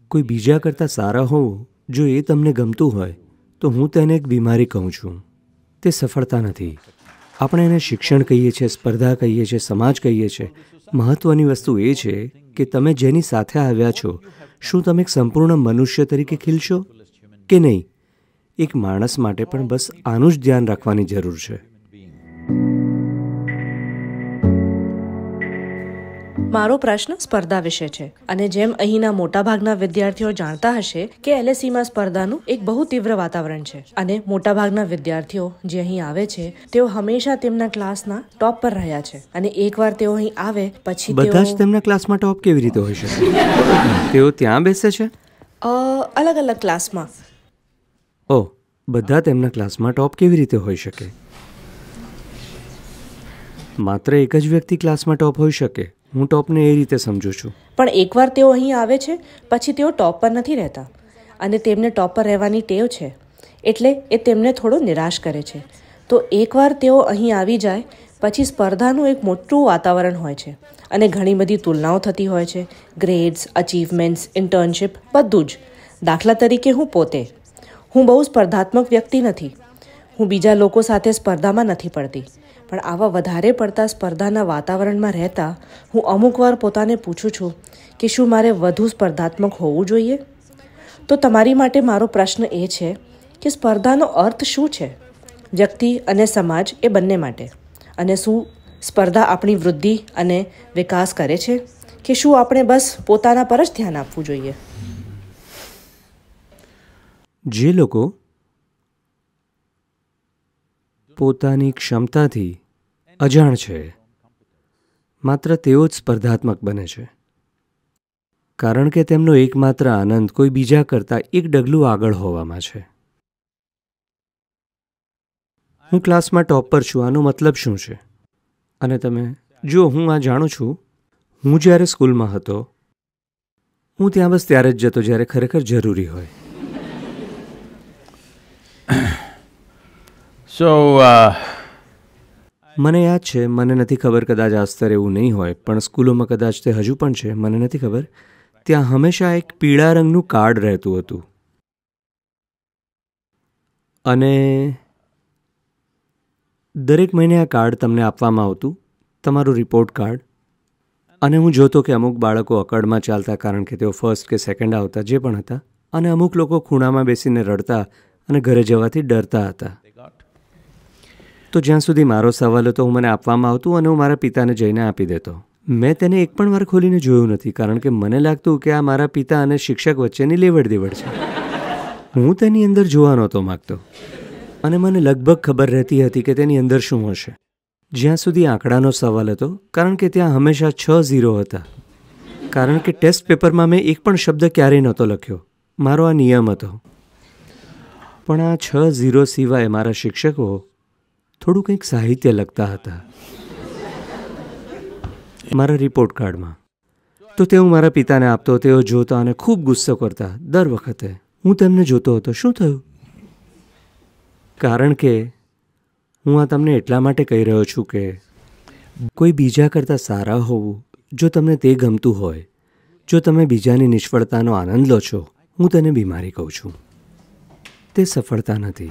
કોઈ બીજા કરતાં સારા હોવું જો એ તમને ગમતું હોય તો હું તેને એક બીમારી કહું છું. તે સફળતા નથી. આપણે એને શિક્ષણ કહીએ છીએ, સ્પર્ધા કહીએ છીએ, સમાજ કહીએ છીએ. મહત્ત્વની વસ્તુ એ છે કે તમે જેની સાથે આવ્યા છો, શું તમે એક સંપૂર્ણ મનુષ્ય તરીકે ખીલશો કે નહીં? એક માણસ માટે પણ બસ આનું જ ધ્યાન રાખવાની જરૂર છે. મારો પ્રશ્ન સ્પર્ધા વિશે છે અને જેમ અહીંના મોટાભાગના વિદ્યાર્થીઓ જાણતા હશે કે LSEમાં સ્પર્ધાનું એક બહુ તીવ્ર વાતાવરણ છે અને મોટાભાગના વિદ્યાર્થીઓ જે અહીં આવે છે તેઓ હંમેશા તેમના ક્લાસના ટોપ પર રહ્યા છે અને એકવાર તેઓ અહીં આવે પછી બધા જ તેમના ક્લાસમાં ટોપ કેવી રીતે હોઈ શકે? તેઓ ત્યાં બેસે છે? અલગ અલગ ક્લાસમાં. ઓહ, બધા તેમના ક્લાસમાં ટોપ કેવી રીતે હોઈ શકે? માત્ર એક જ વ્યક્તિ ક્લાસમાં ટોપ હોઈ શકે. હું ટોપને એ રીતે સમજું છું. પણ એકવાર તેઓ અહીં આવે છે પછી તેઓ ટોપ પર નથી રહેતા અને તેમને ટોપ પર રહેવાની ટેવ છે એટલે એ તેમને થોડો નિરાશ કરે છે. તો એકવાર તેઓ અહીં આવી જાય પછી સ્પર્ધાનું એક મોટું વાતાવરણ હોય છે અને ઘણી બધી તુલનાઓ થતી હોય છે. ગ્રેડ્સ, અચીવમેન્ટ્સ, ઇન્ટર્નશિપ, બધું જ. દાખલા તરીકે હું બહુ સ્પર્ધાત્મક વ્યક્તિ નથી. હું બીજા લોકો સાથે સ્પર્ધામાં નથી પડતી. પણ આવા વધારે પડતા સ્પર્ધાના વાતાવરણમાં રહેતા હું અમુક વાર પોતાને પૂછું છું કે શું મારે વધુ સ્પર્ધાત્મક હોવું જોઈએ? તો તમારી માટે મારો પ્રશ્ન એ છે કે સ્પર્ધાનો અર્થ શું છે વ્યક્તિ અને સમાજ એ બંને માટે? અને શું સ્પર્ધા આપણી વૃદ્ધિ અને વિકાસ કરે છે કે શું આપણે બસ પોતાના પર જ ધ્યાન આપવું જોઈએ? જે લોકો પોતાની ક્ષમતાથી અજાણ છે માત્ર તેઓ જ સ્પર્ધાત્મક બને છે, કારણ કે તેમનો એકમાત્ર આનંદ કોઈ બીજા કરતાં એક ડગલું આગળ હોવામાં છે. હું ક્લાસમાં ટોપ પર છું, આનો મતલબ શું છે? અને તમે જો હું આ જાણું છું, હું જ્યારે સ્કૂલમાં હતો હું ત્યાં બસ ત્યારે જ જતો જ્યારે ખરેખર જરૂરી હોય. મને યાદ છે, મને નથી ખબર, કદાચ આ સ્તરે એવું નહીં હોય પણ સ્કૂલોમાં કદાચ તે હજુ પણ છે, મને નથી ખબર. ત્યાં હંમેશા એક પીળા રંગનું કાર્ડ રહેતું હતું અને દરેક મહિને આ કાર્ડ તમને આપવામાં આવતું, તમારું રિપોર્ટ કાર્ડ. અને હું જોતો કે અમુક બાળકો અકળમાં ચાલતા કારણ કે તેઓ ફર્સ્ટ કે સેકન્ડ આવતા, જે પણ હતા, અને અમુક લોકો ખૂણામાં બેસીને રડતા અને ઘરે જવાથી ડરતા હતા. તો જ્યાં સુધી મારો સવાલ હતો, મને આપવામાં આવતું અને હું મારા પિતાને જઈને આપી દેતો. મેં તેને એક પણ વાર ખોલીને જોયું નથી કારણ કે મને લાગતું કે આ મારા પિતા અને શિક્ષક વચ્ચેની લેવડ દેવડ છે. હું તેની અંદર જોવા નહોતો માગતો અને મને લગભગ ખબર રહેતી હતી કે તેની અંદર શું હશે. જ્યાં સુધી આંકડાનો સવાલ હતો, કારણ કે ત્યાં હંમેશા 6 ઝીરો હતા. કારણ કે ટેસ્ટ પેપરમાં મેં એક પણ શબ્દ ક્યારેય નહોતો લખ્યો. મારો આ નિયમ હતો. પણ આ 6 ઝીરો સિવાય મારા શિક્ષકો થોડું કંઈક સાહિત્ય લખતા હતા મારા રિપોર્ટ કાર્ડમાં. તો તે હું મારા પિતાને આપતો, તેઓ જોતા અને ખૂબ ગુસ્સો કરતા. દર વખતે હું તેમને જોતો હતો, શું થયું? કારણ કે હું આ તમને એટલા માટે કહી રહ્યો છું કે કોઈ બીજા કરતાં સારા હોવું જો તમને તે ગમતું હોય, જો તમે બીજાની નિષ્ફળતાનો આનંદ લો છો, હું તેને બીમારી કહું છું. તે સફળતા નથી.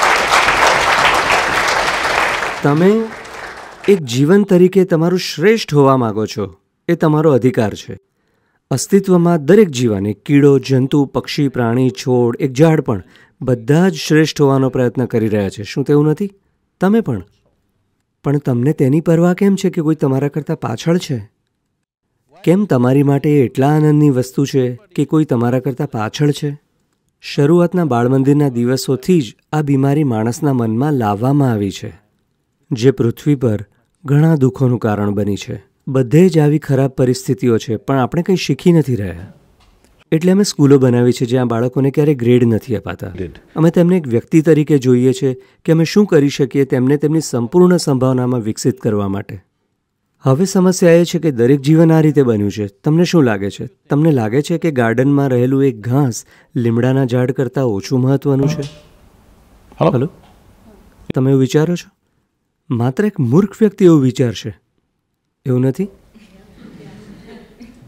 તમે એક જીવન તરીકે તમારું શ્રેષ્ઠ હોવા માગો છો, એ તમારો અધિકાર છે. અસ્તિત્વમાં દરેક જીવન, એક કીડો, જંતુ, પક્ષી, પ્રાણી, છોડ, એક ઝાડ પણ, બધા જ શ્રેષ્ઠ હોવાનો પ્રયત્ન કરી રહ્યા છે. શું તેવું નથી? તમે પણ. પણ તમને તેની પરવા કેમ છે કે કોઈ તમારા કરતાં પાછળ છે? કેમ તમારી માટે એ એટલા આનંદની વસ્તુ છે કે કોઈ તમારા કરતાં પાછળ છે? શરૂઆતના બાળમંદિરના દિવસોથી જ આ બીમારી માણસના મનમાં લાવવામાં આવી છે, જે પૃથ્વી પર ઘણા દુઃખોનું કારણ બની છે. બધે જ આવી ખરાબ પરિસ્થિતિઓ છે, પણ આપણે કંઈ શીખી નથી રહ્યા. એટલે અમે સ્કૂલો બનાવી છે જ્યાં બાળકોને ક્યારેય ગ્રેડ નથી અપાતા. અમે તેમને એક વ્યક્તિ તરીકે જોઈએ છે કે અમે શું કરી શકીએ તેમને તેમની સંપૂર્ણ સંભાવનામાં વિકસિત કરવા માટે. હવે સમસ્યા એ છે કે દરેક જીવન આ રીતે બન્યું છે. તમને શું લાગે છે? તમને લાગે છે કે ગાર્ડનમાં રહેલું એક ઘાસ લીમડાના ઝાડ કરતાં ઓછું મહત્વનું છે? હલો, તમે એવું વિચારો છો? માત્ર એક મૂર્ખ વ્યક્તિ એવું વિચારશે, એવું નથી?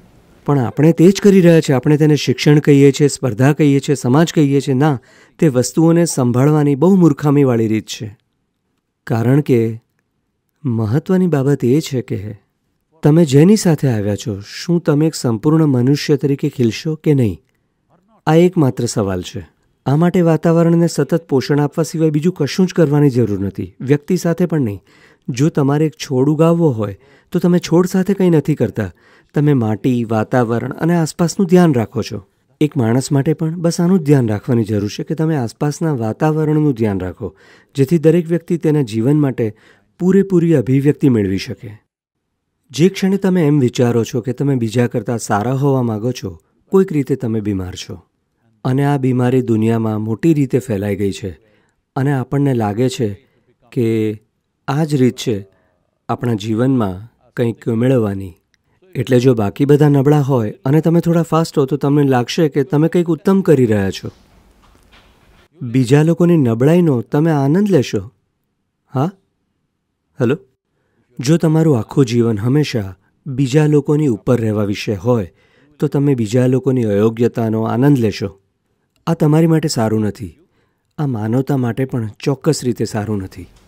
પણ આપણે તે જ કરી રહ્યા છીએ. આપણે તેને શિક્ષણ કહીએ છીએ, સ્પર્ધા કહીએ છીએ, સમાજ કહીએ છીએ. ના, તે વસ્તુઓને સંભાળવાની બહુ મૂર્ખામીવાળી રીત છે. કારણ કે મહત્ત્વની બાબત એ છે કે તમે જેની સાથે આવ્યા છો, શું તમે એક સંપૂર્ણ મનુષ્ય તરીકે ખીલશો કે નહીં? આ એકમાત્ર સવાલ છે. આ માટે વાતાવરણને સતત પોષણ આપવા સિવાય બીજું કશું જ કરવાની જરૂર નથી. વ્યક્તિ સાથે પણ નહીં. જો તમારે એક છોડ ઉગાવવો હોય તો તમે છોડ સાથે કંઈ નથી કરતા. તમે માટી, વાતાવરણ અને આસપાસનું ધ્યાન રાખો છો. એક માણસ માટે પણ બસ આનું જ ધ્યાન રાખવાની જરૂર છે કે તમે આસપાસના વાતાવરણનું ધ્યાન રાખો, જેથી દરેક વ્યક્તિ તેના જીવન માટે પૂરેપૂરી અભિવ્યક્તિ મેળવી શકે. જે ક્ષણે તમે એમ વિચારો છો કે તમે બીજા કરતાં સારા હોવા માગો છો, કોઈક રીતે તમે બીમાર છો. અને આ બીમારી દુનિયામાં મોટી રીતે ફેલાઈ ગઈ છે. અને આપણને લાગે છે કે આ જ રીત છે આપણા જીવનમાં કંઈક મેળવવાની. એટલે જો બાકી બધા નબળા હોય અને તમે થોડા ફાસ્ટ હો તો તમને લાગશે કે તમે કંઈક ઉત્તમ કરી રહ્યા છો. બીજા લોકોની નબળાઈનો તમે આનંદ લેશો. હા, હેલો. જો તમારું આખું જીવન હંમેશા બીજા લોકોની ઉપર રહેવા વિશે હોય તો તમે બીજા લોકોની અયોગ્યતાનો આનંદ લેશો. આ તમારી માટે સારું નથી. આ માનવતા માટે પણ ચોક્કસ રીતે સારું નથી.